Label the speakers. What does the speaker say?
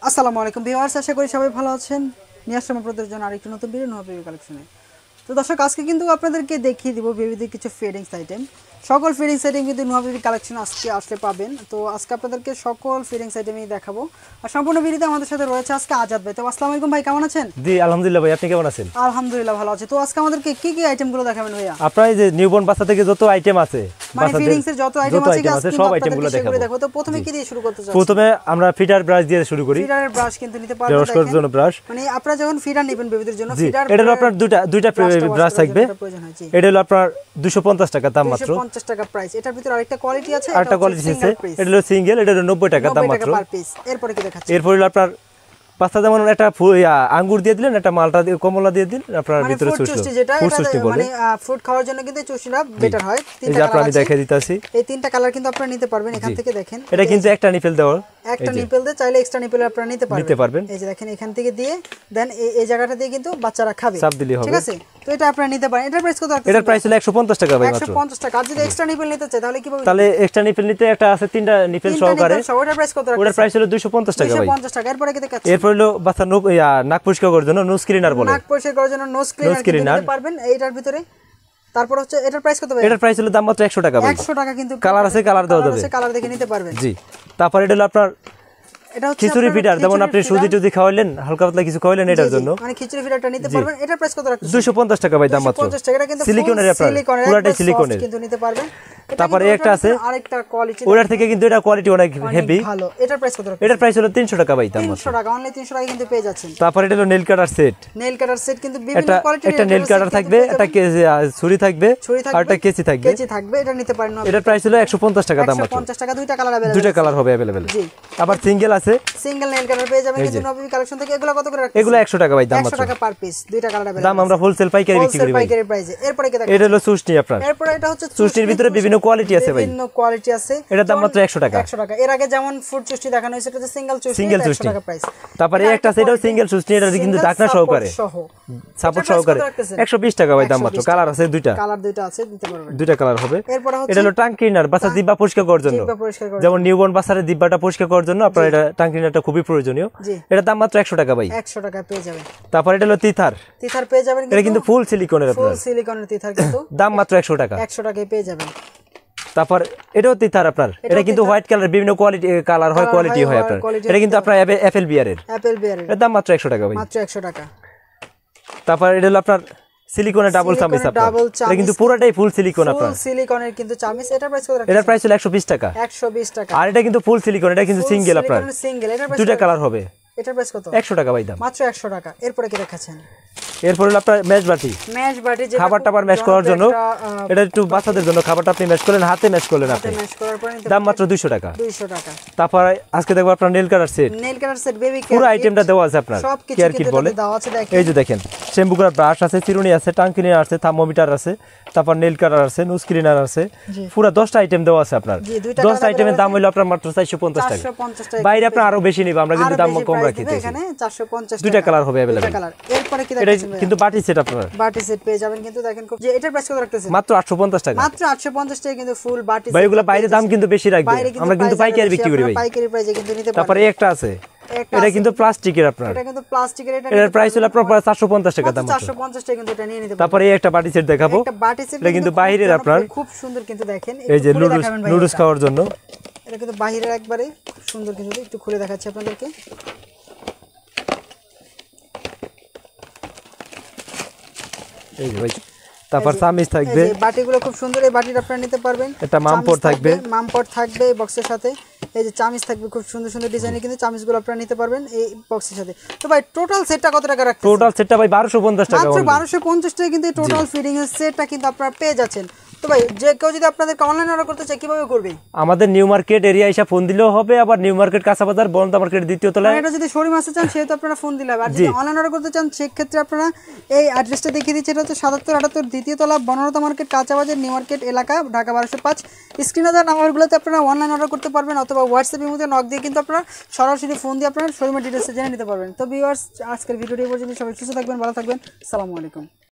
Speaker 1: আসসালামু আলাইকুম ভিউয়ার্স, আশা করি সবাই ভালো আছেন। নিয়ে আসলাম আপনাদের জন্য আরেকটি নতুন ভিডিও নোয়া বেবি কালেকশনে। তো দর্শক, আজকে কিন্তু আপনাদেরকে দেখিয়ে দিব বেবিদের কিছু ফিডিংস আইটেম। সকল ফিডিংস আইটেম কিন্তু নোয়া বেবি কালেকশন আজকে আসলে পাবেন। তো আজকে আপনাদেরকে সকল ফিডিংস আইটেমই দেখাবো। আর সম্পূর্ণ ভিডিওতে আমাদের সাথে রয়েছে আজকে আজাদ ভাই। তো আসসালামু আলাইকুম ভাই, কেমন আছেন?
Speaker 2: জি আলহামদুলিল্লাহ ভাই, আপনি কেমন আছেন?
Speaker 1: আলহামদুলিল্লাহ ভালো আছি। তো আজকে আমাদেরকে কি কি আইটেমগুলো দেখাবেন ভাইয়া?
Speaker 2: আপনারা যে নিউবর্ন বাচ্চা থেকে যত আইটেম আছে,
Speaker 1: মানে ফিডিংসের যত আইটেম আছে সব আইটেমগুলো দেখাবো। তো প্রথমে কি দিয়ে শুরু করতে চাচ্ছেন?
Speaker 2: প্রথমে আমরা ফিডার ব্রাশ দিয়ে শুরু করি।
Speaker 1: ফিডারের ব্রাশ কিন্তু নিতে পারবেন,
Speaker 2: ব্রাশ করার জন্য ব্রাশ।
Speaker 1: মানে আপনারা যখন ফিডার নেবেন বেবিদের জন্য ফিডার,
Speaker 2: এটা হলো আপনার দুইটা ব্রাশ থাকবে। এটা হলো আপনার 250 টাকা দাম মাত্র।
Speaker 1: 250 টাকা প্রাইস। এটার ভিতরে আরেকটা কোয়ালিটি আছে,
Speaker 2: আরেকটা কোয়ালিটি আছে। এটা হলো সিঙ্গেল, এটা হলো 90 টাকা দাম মাত্র।
Speaker 1: এরপরে কি দেখাচ্ছেন?
Speaker 2: এরপর হলো আপনার পাঁচটা, যেমন একটা আঙ্গুর দিয়ে দিলেন, একটা মালটা দিয়ে কমলা দিয়ে দিন, আপনার ভিতরে
Speaker 1: চুষি, যেটা মানে ফ্রুট খাওয়ার জন্য কিন্তু চুষিটা বেটার হয়।
Speaker 2: তিনটা কালার আমি দেখাই দিতেছি।
Speaker 1: এই তিনটা কালার কিন্তু আপনারা নিতে পারবেন এখান থেকে। দেখেন
Speaker 2: এটা কিন্তু একটা নিপেল দেওয়া,
Speaker 1: একটা নিপেল দিয়ে চাইলে এক্সট্রা নিপেল আপনারা নিতে পারবেন। এই যে দেখেন এখান থেকে দিয়ে দেন এই জায়গাটা দিয়ে কিন্তু বাচ্চারা খাবে,
Speaker 2: চাপ দিলে হবে,
Speaker 1: ঠিক আছে? তো এটা আপনারা নিতে পারেন। এটার প্রাইস কত রাখছেন?
Speaker 2: এটার প্রাইস হলো 150 টাকা ভাই মাত্র।
Speaker 1: 150 টাকা। আর যদি এক্সট্রা নিপেল নিতে চাই তাহলে কিভাবে?
Speaker 2: তাহলে এক্সট্রা নিপেল নিতে একটা আছে, তিনটা নিপেল সহকারে।
Speaker 1: ওটার প্রাইস কত রাখছেন?
Speaker 2: ওটার প্রাইস হলো 250 টাকা ভাই।
Speaker 1: 250 টাকা। এরপরে কি দেখাচ্ছেন?
Speaker 2: এরপর হলো বাচ্চা নাক পরিষ্কার করার জন্য নোজ ক্লিনার বলে।
Speaker 1: নাক পরিষ্কার করার জন্য নোজ ক্লিনার নিতে পারবেন এইটার ভিতরে। তারপর হচ্ছে এটার প্রাইস কত ভাই?
Speaker 2: এটার প্রাইস হলো দাম মাত্র 100 টাকা ভাই।
Speaker 1: 100 টাকা। কিন্তু
Speaker 2: কালার আছে, কালার দেওয়া যাবে,
Speaker 1: কালার দেখে নিতে পারবেন।
Speaker 2: জি। তারপর এটা হলো আপনার খিচুড়ি ফিডার, যেমন আপনি সুজি টুজি খাওয়াইলেন, হালকা পাতলা কিছু খাওয়াইলেন, এটার জন্য
Speaker 1: মানে খিচুড়ি ফিডারটা নিতে পারবেন। এটার প্রাইস কত রাখছেন?
Speaker 2: 250 টাকা ভাই দাম মাত্র।
Speaker 1: 250 টাকা। এটা কিন্তু
Speaker 2: সিলিকনের, আপনার পুরোটাই সিলিকনের
Speaker 1: কিন্তু নিতে পারবেন।
Speaker 2: তারপরে একটা আছে
Speaker 1: আরেকটা কোয়ালিটি,
Speaker 2: ওটার থেকে কিন্তু এটা কোয়ালিটি অনেক হেভি,
Speaker 1: ভালো। এটার প্রাইস কত রাখছেন?
Speaker 2: এটার প্রাইস হলো 300 টাকা ভাই দাম মাত্র।
Speaker 1: 300 টাকা, অনলি 300 টাকা কিন্তু পেয়ে যাচ্ছেন।
Speaker 2: তারপর এটা হলো nail cutter set.
Speaker 1: Nail cutter set কিন্তু বিভিন্ন কোয়ালিটির।
Speaker 2: একটা নেল কাটার থাকবে, একটা ছুরি থাকবে, আর একটা কেচি থাকবে।
Speaker 1: এটা নিতে পারেন।
Speaker 2: এটার প্রাইস হলো 150 টাকা দাম মাত্র।
Speaker 1: 150 টাকা। দুইটা কালার अवेलेबल,
Speaker 2: দুইটা কালার হবে अवेलेबल।
Speaker 1: জি।
Speaker 2: আবার সিঙ্গেল আছে,
Speaker 1: সিঙ্গেল নেল কাটার পেয়ে যাবেন কিন্তু নবী কালেকশন থেকে। এগুলো কত করে রাখছেন?
Speaker 2: এগুলো 100 টাকা ভাই দাম মাত্র।
Speaker 1: 100 টাকা পার পিস, দুইটা কালার अवेलेबल।
Speaker 2: দাম আমরা হোলসেল পাইকারি বিক্রি করি ভাই,
Speaker 1: পাইকারি প্রাইসে। এরপরে কি দেখেন?
Speaker 2: এটা হলো সুষ্টি আপনার।
Speaker 1: এরপর এটা হচ্ছে
Speaker 2: সুষ্টির ভিতরে বিভিন্ন কোয়ালিটি আছে ভাই,
Speaker 1: বিভিন্ন কোয়ালিটি আছে।
Speaker 2: এটা দাম মাত্র 100 টাকা।
Speaker 1: 100 টাকা। এর আগে যেমন ফুড চুষ্টি দেখানো হয়েছে, এটা হচ্ছে সিঙ্গেল চুষ্টি, 100 টাকা প্রাইস।
Speaker 2: তারপরে একটা আছে, এটাও সিঙ্গেল চুষ্টি, এটা কিন্তু ঢাকনা সহকারে, সাপোর্ট সহকারে 120 টাকা ভাই দাম মাত্র। কালার আছে দুইটা,
Speaker 1: কালার দুইটা আছে, নিতে পারবেন।
Speaker 2: দুইটা কালার হবে।
Speaker 1: এরপর হচ্ছে
Speaker 2: এটা হলো টাং ক্লিনার, বাচ্চা জিহ্বা পরিষ্কার করার জন্য। যেমন নিউবর্ন বাচ্চার জিহ্বাটা পরিষ্কার করার জন্য আপনার এটা টাং ক্লিনারটা খুবই প্রয়োজনীয়। এটা দাম মাত্র 100 টাকা ভাই।
Speaker 1: 100 টাকা পেয়ে যাবেন।
Speaker 2: তারপর এটা হলো তিথার
Speaker 1: পেয়ে যাবেন।
Speaker 2: এটা কিন্তু ফুল সিলিকনের, আপনার
Speaker 1: ফুল সিলিকনের তিথার কিন্তু
Speaker 2: দাম মাত্র 100 টাকা।
Speaker 1: 100 টাকায় পেয়ে যাবেন।
Speaker 2: তারপর এটাও তিথার আপনার, এটা কিন্তু হোয়াইট কালার, বিভিন্ন কোয়ালিটি কালার হয়, কোয়ালিটি হয় আপনার। এটা কিন্তু আপনার অ্যাপেল বিয়ারের, এর দাম মাত্র 100 টাকা ভাই,
Speaker 1: মাত্র 100 টাকা।
Speaker 2: তারপর এটা হলো আপনার সিলিকনের ডাবল চামিচ, এটা কিন্তু পুরোটাই ফুল সিলিকন আপনার।
Speaker 1: ফুল সিলিকনের কিন্তু চামিচ। এটার প্রাইস কত রাখছেন?
Speaker 2: এটার প্রাইস হলো 120 টাকা।
Speaker 1: 120 টাকা।
Speaker 2: আর এটা কিন্তু ফুল সিলিকন, এটা কিন্তু সিঙ্গেল আপনার,
Speaker 1: সিঙ্গেল। এটার প্রাইস
Speaker 2: দুটো কালার হবে।
Speaker 1: এটার প্রাইস কত?
Speaker 2: 100 টাকা ভাই দাম,
Speaker 1: মাত্র 100 টাকা। এরপরে কি দেখাচ্ছেন?
Speaker 2: এরপর হলো আপনার ম্যাশ বাটি,
Speaker 1: যেটা
Speaker 2: খাবার টাবার ম্যাশ করার জন্য। এটা একটু বাচ্চাদের জন্য, খাবারটা আপনি ম্যাশ করলেন, হাতে ম্যাশ করলেন আপনি, দাম মাত্র 200 টাকা।
Speaker 1: 200 টাকা।
Speaker 2: তারপর আজকে দেখবো আপনার nail cutter set.
Speaker 1: Nail cutter set baby
Speaker 2: পুরো আইটেমটা দেওয়া আছে আপনার, কেয়ার কিট বলে। এই যে দেখেন, শ্যাম্পু করার ব্রাশ আছে, চিরুনি আছে, টাং ক্লিনার আছে, থার্মোমিটার আছে, তারপর নেল কাটার আছে, নোজ ক্লিনার আছে, পুরো 10টা আইটেম দেওয়া আছে আপনার। 10টা আইটেমের দাম হলো আপনার মাত্র 450 টাকা। বাইরে আপনার আরো বেশি নিবে, আমরা কিন্তু দাম কম রাখি।
Speaker 1: এখানে 450
Speaker 2: দুইটা কালার হবে अवेलेबल।
Speaker 1: এরপরে কি
Speaker 2: এটা
Speaker 1: দেখাচ্ছেন?
Speaker 2: কিন্তু বাটি সেট আপনার,
Speaker 1: বাটি সেট পেয়ে যাবেন কিন্তু। দেখেন যে এটার প্রাইস কত রাখতেছেন?
Speaker 2: মাত্র 850 টাকা।
Speaker 1: মাত্র 850 টাকা কিন্তু ফুল বাটি সেট।
Speaker 2: ভাই এগুলো বাইরে দাম কিন্তু বেশি রাখবে, আমরা কিন্তু পাইকারি বিক্রি করি ভাই,
Speaker 1: পাইকারি প্রাইসে কিন্তু নিতে পারবেন।
Speaker 2: তারপরে একটা আছে, এটা কিন্তু প্লাস্টিকের আপনার,
Speaker 1: এটা কিন্তু প্লাস্টিকের।
Speaker 2: এটার প্রাইস হলো আপনার 450 টাকা দাম।
Speaker 1: 450 টাকা কিন্তু এটা নিয়ে নিতে পারবেন।
Speaker 2: তারপরে এই একটা বাটি সেট দেখাবো,
Speaker 1: একটা বাটি সেট
Speaker 2: এটা কিন্তু বাইরের আপনার,
Speaker 1: খুব সুন্দর কিন্তু। দেখেন
Speaker 2: এই যে নুডলস খাওয়ার জন্য,
Speaker 1: এটা কিন্তু বাইরের একবারে খুব সুন্দর কিন্তু। একটু খুলে দেখাচ্ছি আপনাদেরকে।
Speaker 2: এই যে ভাই, তারপর চামিচ থাকবে,
Speaker 1: এই বাটিগুলো খুব সুন্দর। এই বাটিটা আপনারা নিতে পারবেন।
Speaker 2: এটা মামপট থাকবে,
Speaker 1: থাকবে বক্সের সাথে। এই যে চামিচ থাকবে, খুব সুন্দর সুন্দর ডিজাইনের কিন্তু চামিচগুলো আপনারা নিতে পারবেন এই বক্সের সাথে। তো ভাই টোটাল সেটটা কত টাকা রাখছেন?
Speaker 2: টোটাল সেটটা ভাই 1250 টাকা।
Speaker 1: মাত্র 1250 টাকা কিন্তু টোটাল ফিডিং এর সেটটা কিন্তু আপনারা পেয়ে যাচ্ছেন। তো ভাই যে কেউ যদি আপনাদেরকে অনলাইন অর্ডার করতে চায় কিভাবে করবে?
Speaker 2: আমাদের নিউ মার্কেট এরিয়া এসে ফোন দিলেও হবে, আবার নিউ মার্কেট কাঁচাবাজার বনতা মার্কেট দ্বিতীয় তলায়।
Speaker 1: এটা যদি শোরুম আসতে চান সেহেতু আপনারা ফোন দিলে হবে। আর যদি অনলাইন অর্ডার করতে চান সেক্ষেত্রে আপনারা এই অ্যাড্রেসটা দেখিয়ে দিচ্ছি। এটা হচ্ছে 7778 দ্বিতীয় তলা, বনতা মার্কেট, কাঁচাবাজার, নিউ মার্কেট এলাকা, ঢাকা 1205। স্ক্রিনে দেওয়া নাম্বারগুলোতে আপনারা অনলাইন অর্ডার করতে পারবেন, অথবা হোয়াটসঅ্যাপের মধ্যে নক দিয়ে কিন্তু আপনারা সরাসরি ফোন দিয়ে আপনারা শোরুমের ডিটেইলস জেনে নিতে পারবেন। তো ভিউয়ার্স, আজকের ভিডিওটি এই পর্যন্ত। সবাই সুস্থ থাকবেন, ভালো থাকবেন। আসসালামু আলাইকুম।